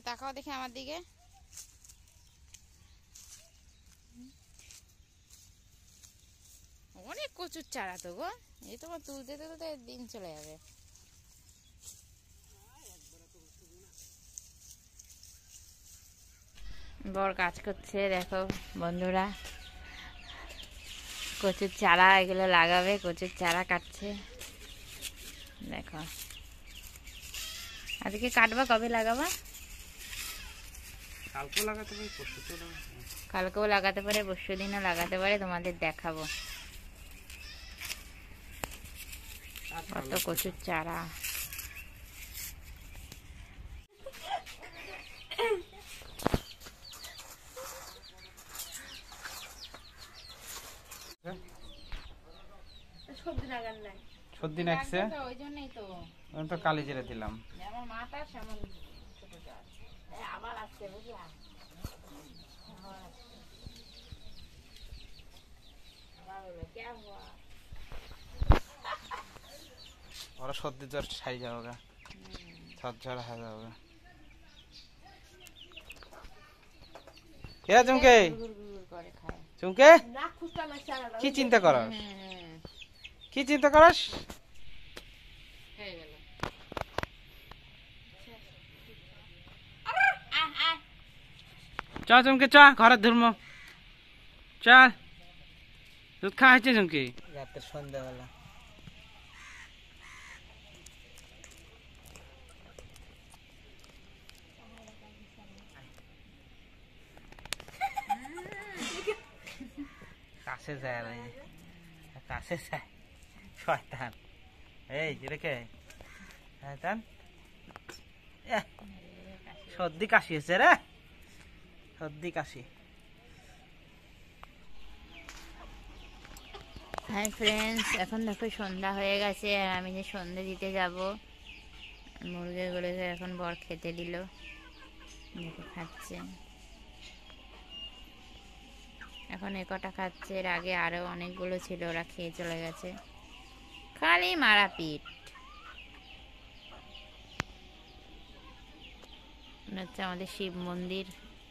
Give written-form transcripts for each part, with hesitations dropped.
তাকাও দেখি আমার দিকে। অনেক কচুর চারা তো গো, এই তোমার তুলতে তুলতে দিন চলে যাবে। বর কাজ করছে দেখো বন্ধুরা, কচুর চারা এগুলো লাগাবে, কচুর চারা কাটছে দেখো। আজকে কাটবা, কবে লাগাবা? কালকেও লাগাতে পারে, কালকেও লাগাতে পারে, পরশু দিনও লাগাতে পারে, তোমাদের দেখাবো কত কচুর চারা। সর্দি লাগছে, ওই জন্যই তো আমি তো কালি জিরে দিলাম। যেমন মাথা সেমন ছোট চাল। আবার আসছে বুঝলা, ওরা সর্দি জ্বর সাই যাবে, ঝর হয়ে যাবে। কে চুমকে, চুমকে কি চিন্তা করাস, কি চিন্তা করাস? চ চুমকে চ, ঘরের ধর্ম চল, দুধ খাওয়া হয়েছে চুমকি রাতের সন্ধ্যাবেলা। কাছে যায় না, কাছে যায় শয়তান। এই রেখে শয়তান, সর্দি কাশি হয়েছে রে, সর্দি কাশি। হাই ফ্রেন্ডস, এখন দেখো সন্ধ্যা হয়ে গেছে আর আমি যে সন্ধ্যে দিতে যাব, মুরগিগুলোকে এখন বর খেতে দিল, দেখে খাচ্ছে। এখন এ কটা খাচ্ছে, এর আগে আরো অনেকগুলো ছিল, ওরা খেয়ে চলে গেছে। খালি মারাপিট হচ্ছে আমাদের শিব মন্দির।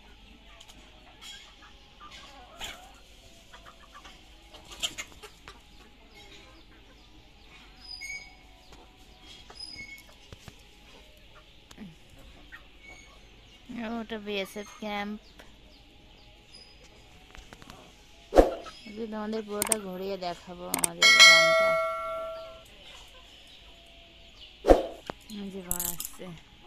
ওটা বিএসএফ ক্যাম্প। তোমাদের পুরোটা ঘুরিয়ে দেখাবো আমাদের গ্রামটা। জীবন আসছে।